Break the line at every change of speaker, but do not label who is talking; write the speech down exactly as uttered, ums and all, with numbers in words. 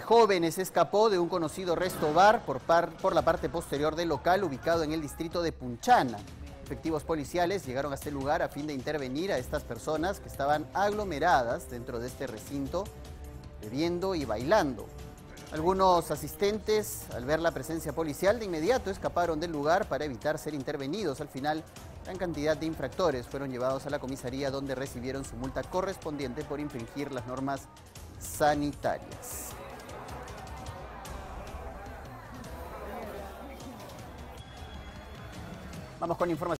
jóvenes escapó de un conocido resto bar por, par, por la parte posterior del local ubicado en el distrito de Punchana. Efectivos policiales llegaron a este lugar a fin de intervenir a estas personas que estaban aglomeradas dentro de este recinto, bebiendo y bailando. Algunos asistentes, al ver la presencia policial, de inmediato escaparon del lugar para evitar ser intervenidos. Al final, gran cantidad de infractores fueron llevados a la comisaría donde recibieron su multa correspondiente por infringir las normas sanitarias. Vamos con información.